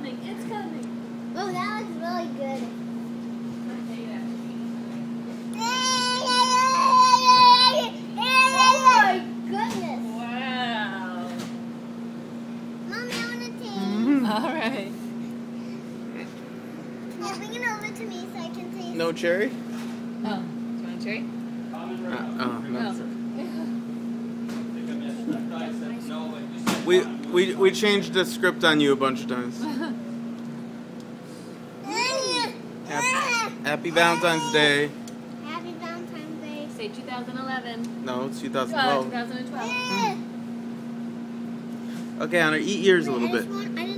coming. It's coming. Oh, that was really good. Oh my goodness. Wow. Mommy, I want to taste. All right. Yeah, bring it over to me so I can taste. No cherry? Oh, do you want a cherry? No. Oh. We changed the script on you a bunch of times. Happy Valentine's Day. Happy Valentine's Day. Say 2011. No, it's 2012. 2012. Okay, Honor, eat yours a little bit. I